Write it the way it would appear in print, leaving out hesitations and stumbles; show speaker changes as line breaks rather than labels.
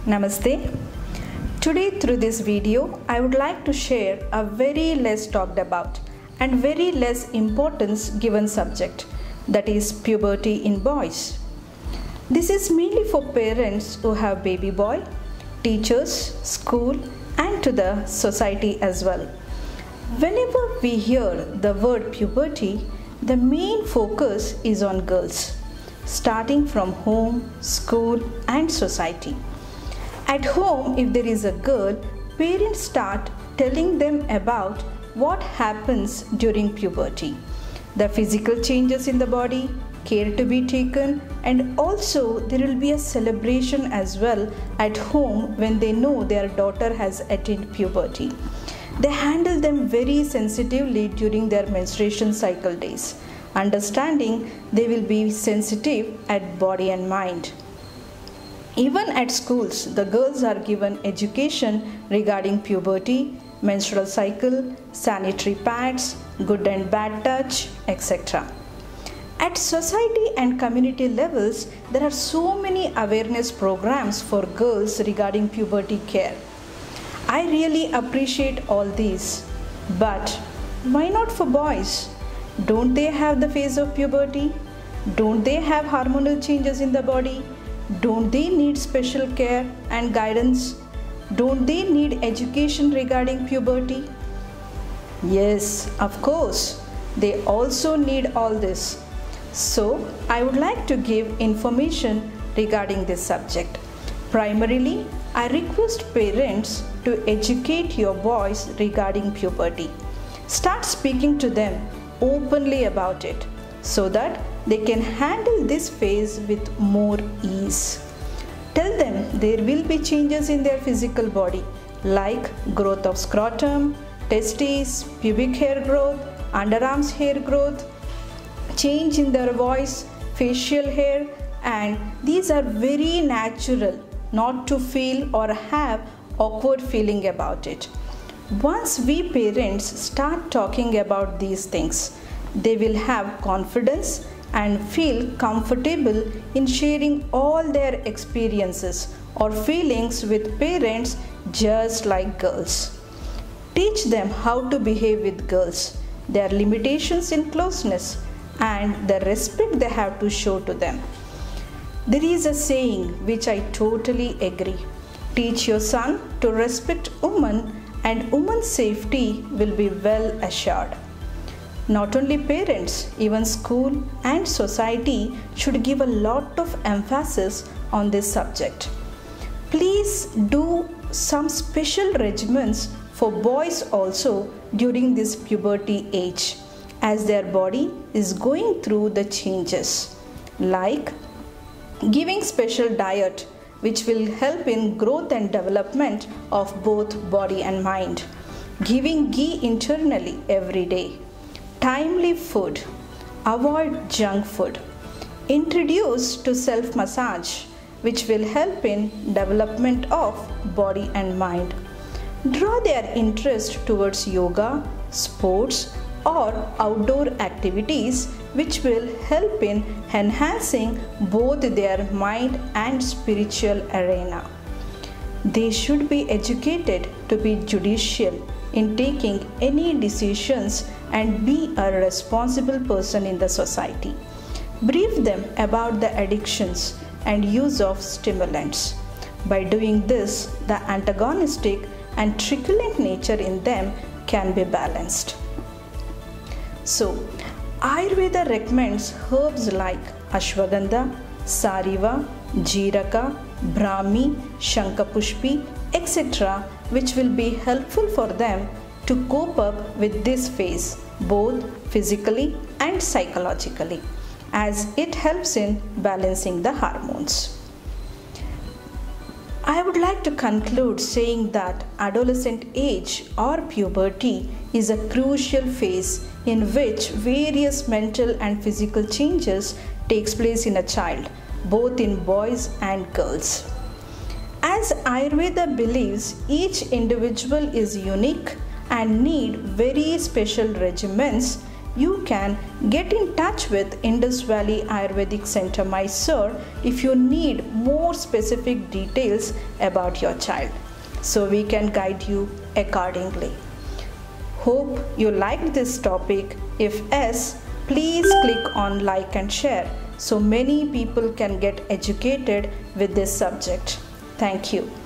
Namaste. Today through this video, I would like to share a very less talked about and very less importance given subject, that is puberty in boys. This is mainly for parents who have baby boy, teachers, school and to the society as well. Whenever we hear the word puberty, the main focus is on girls, starting from home, school and society. At home, if there is a girl, parents start telling them about what happens during puberty, the physical changes in the body, care to be taken, and also there will be a celebration as well at home when they know their daughter has attained puberty. They handle them very sensitively during their menstruation cycle days, understanding they will be sensitive at body and mind. Even at schools, the girls are given education regarding puberty, menstrual cycle, sanitary pads, good and bad touch, etc. At society and community levels, there are so many awareness programs for girls regarding puberty care. I really appreciate all these, but why not for boys? Don't they have the phase of puberty? Don't they have hormonal changes in the body? Don't they need special care and guidance? Don't they need education regarding puberty? Yes, of course, they also need all this. So, I would like to give information regarding this subject. Primarily, I request parents to educate your boys regarding puberty. Start speaking to them openly about it so that they can handle this phase with more ease. Tell them there will be changes in their physical body like growth of scrotum, testes, pubic hair growth, underarms hair growth, change in their voice, facial hair, and these are very natural, not to feel or have awkward feeling about it. Once we parents start talking about these things, they will have confidence and feel comfortable in sharing all their experiences or feelings with parents just like girls. Teach them how to behave with girls, their limitations in closeness, and the respect they have to show to them. There is a saying which I totally agree. Teach your son to respect women and woman's safety will be well assured. Not only parents, even school and society should give a lot of emphasis on this subject. Please do some special regimens for boys also during this puberty age, as their body is going through the changes, like giving special diet which will help in growth and development of both body and mind, giving ghee internally every day, timely food, avoid junk food, introduce to self-massage which will help in development of body and mind, draw their interest towards yoga, sports or outdoor activities which will help in enhancing both their mind and spiritual arena. They should be educated to be judicial in taking any decisions and be a responsible person in the society. Brief them about the addictions and use of stimulants. By doing this, the antagonistic and truculent nature in them can be balanced. So, Ayurveda recommends herbs like Ashwagandha, Sariva, Jeeraka, Brahmi, Shankapushpi, etc., which will be helpful for them to cope up with this phase, both physically and psychologically, as it helps in balancing the hormones. I would like to conclude saying that adolescent age or puberty is a crucial phase in which various mental and physical changes takes place in a child, both in boys and girls. As Ayurveda believes each individual is unique and need very special regimens, you can get in touch with Indus Valley Ayurvedic Center, Mysore, if you need more specific details about your child, so we can guide you accordingly. Hope you liked this topic. If yes, please click on like and share so many people can get educated with this subject. Thank you.